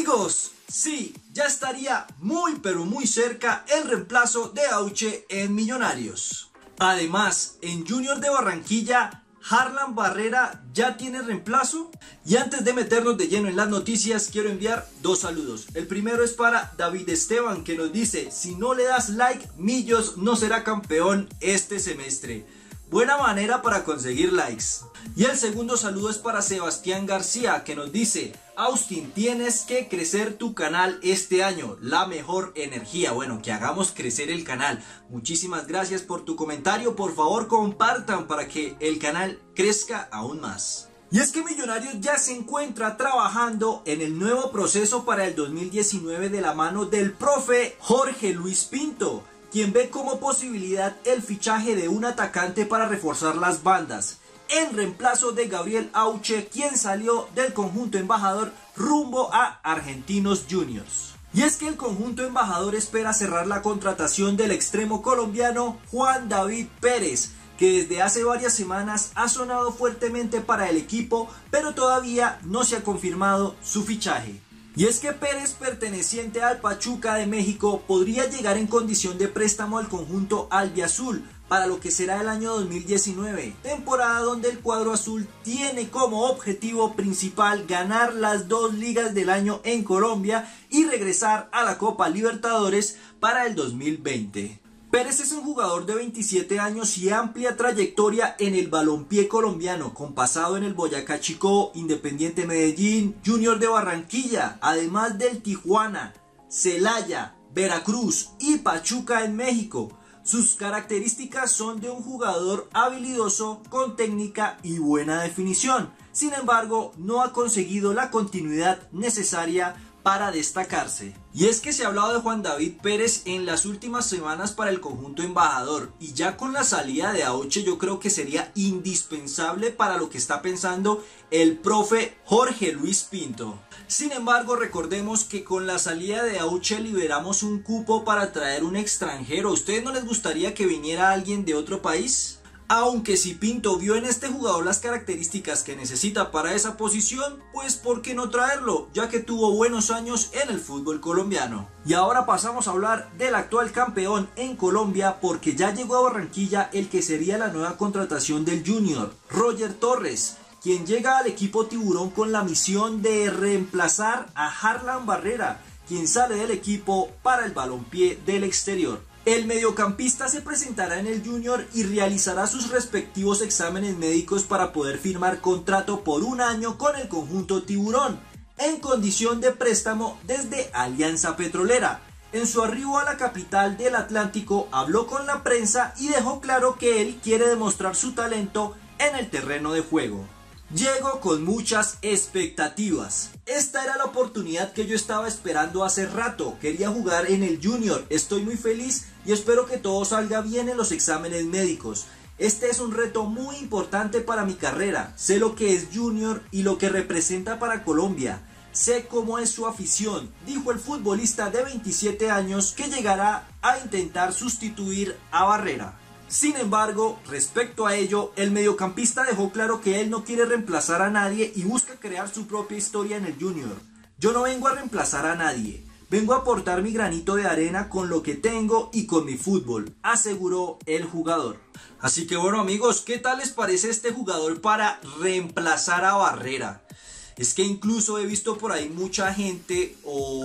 Amigos, sí, ya estaría muy pero muy cerca el reemplazo de Auche en Millonarios. Además, en Junior de Barranquilla, Harlan Barrera ya tiene reemplazo. Y antes de meternos de lleno en las noticias, quiero enviar dos saludos. El primero es para David Esteban, que nos dice: si no le das like, Millos no será campeón este semestre. Buena manera para conseguir likes. Y el segundo saludo es para Sebastián García, que nos dice: Austin, tienes que crecer tu canal este año, la mejor energía. Bueno, que hagamos crecer el canal. Muchísimas gracias por tu comentario. Por favor, compartan para que el canal crezca aún más. Y es que Millonarios ya se encuentra trabajando en el nuevo proceso para el 2019 de la mano del profe Jorge Luis Pinto, quien ve como posibilidad el fichaje de un atacante para reforzar las bandas, en reemplazo de Gabriel Auche, quien salió del conjunto embajador rumbo a Argentinos Juniors. Y es que el conjunto embajador espera cerrar la contratación del extremo colombiano Juan David Pérez, que desde hace varias semanas ha sonado fuertemente para el equipo, pero todavía no se ha confirmado su fichaje. Y es que Pérez, perteneciente al Pachuca de México, podría llegar en condición de préstamo al conjunto albiazul para lo que será el año 2019, temporada donde el cuadro azul tiene como objetivo principal ganar las dos ligas del año en Colombia y regresar a la Copa Libertadores para el 2020. Pérez es un jugador de 27 años y amplia trayectoria en el balompié colombiano, con pasado en el Boyacá Chicó, Independiente Medellín, Junior de Barranquilla, además del Tijuana, Celaya, Veracruz y Pachuca en México. Sus características son de un jugador habilidoso, con técnica y buena definición. Sin embargo, no ha conseguido la continuidad necesaria para destacarse. Y es que se ha hablado de Juan David Pérez en las últimas semanas para el conjunto embajador, y ya con la salida de Auche yo creo que sería indispensable para lo que está pensando el profe Jorge Luis Pinto. Sin embargo, recordemos que con la salida de Auche liberamos un cupo para traer un extranjero. ¿A ustedes no les gustaría que viniera alguien de otro país? Aunque si Pinto vio en este jugador las características que necesita para esa posición, pues ¿por qué no traerlo? Ya que tuvo buenos años en el fútbol colombiano. Y ahora pasamos a hablar del actual campeón en Colombia, porque ya llegó a Barranquilla el que sería la nueva contratación del Junior, Roger Torres, quien llega al equipo tiburón con la misión de reemplazar a Harlan Barrera, quien sale del equipo para el balompié del exterior. El mediocampista se presentará en el Junior y realizará sus respectivos exámenes médicos para poder firmar contrato por un año con el conjunto tiburón, en condición de préstamo desde Alianza Petrolera. En su arribo a la capital del Atlántico, habló con la prensa y dejó claro que él quiere demostrar su talento en el terreno de juego. Llego con muchas expectativas. Esta era la oportunidad que yo estaba esperando hace rato. Quería jugar en el Junior. Estoy muy feliz y espero que todo salga bien en los exámenes médicos. Este es un reto muy importante para mi carrera. Sé lo que es Junior y lo que representa para Colombia. Sé cómo es su afición, dijo el futbolista de 27 años que llegará a intentar sustituir a Barrera. Sin embargo, respecto a ello, el mediocampista dejó claro que él no quiere reemplazar a nadie y busca crear su propia historia en el Junior. Yo no vengo a reemplazar a nadie, vengo a aportar mi granito de arena con lo que tengo y con mi fútbol, aseguró el jugador. Así que bueno amigos, ¿qué tal les parece este jugador para reemplazar a Barrera? Es que incluso he visto por ahí mucha gente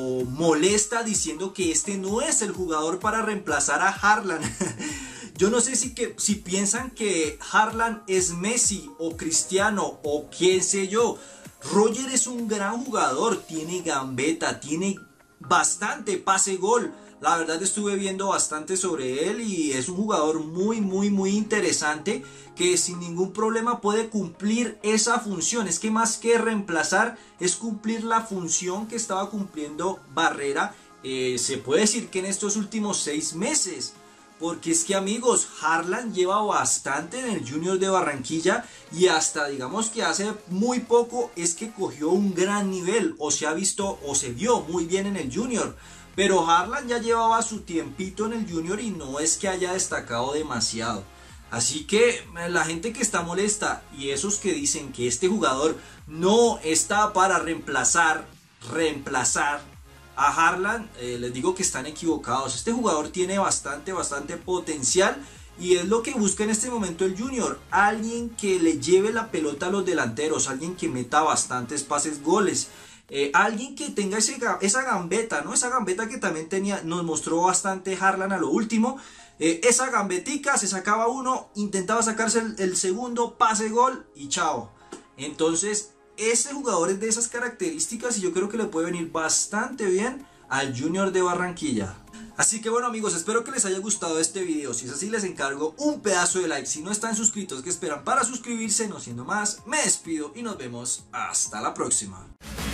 molesta diciendo que este no es el jugador para reemplazar a Harlan. Yo no sé si piensan que Harlan es Messi o Cristiano o quién sé yo. Roger es un gran jugador, tiene gambeta, tiene bastante pase-gol. La verdad estuve viendo bastante sobre él y es un jugador muy interesante que sin ningún problema puede cumplir esa función. Es que más que reemplazar es cumplir la función que estaba cumpliendo Barrera. Se puede decir que en estos últimos 6 meses. Porque es que amigos, Harlan lleva bastante en el Junior de Barranquilla y hasta digamos que hace muy poco es que cogió un gran nivel o se ha visto o se vio muy bien en el Junior. Pero Harlan ya llevaba su tiempito en el Junior y no es que haya destacado demasiado. Así que la gente que está molesta y esos que dicen que este jugador no está para reemplazar reemplazar a Haaland, les digo que están equivocados. Este jugador tiene bastante potencial y es lo que busca en este momento el Junior. Alguien que le lleve la pelota a los delanteros, alguien que meta bastantes pases, goles. Alguien que tenga esa gambeta, ¿no? Esa gambeta que también nos mostró bastante Haaland a lo último. Esa gambetica, se sacaba uno, intentaba sacarse el segundo, pase, gol y chao. Entonces, este jugador es de esas características y yo creo que le puede venir bastante bien al Junior de Barranquilla. Así que bueno amigos, espero que les haya gustado este video. Si es así, les encargo un pedazo de like. Si no están suscritos, ¿qué esperan para suscribirse? No siendo más, me despido y nos vemos hasta la próxima.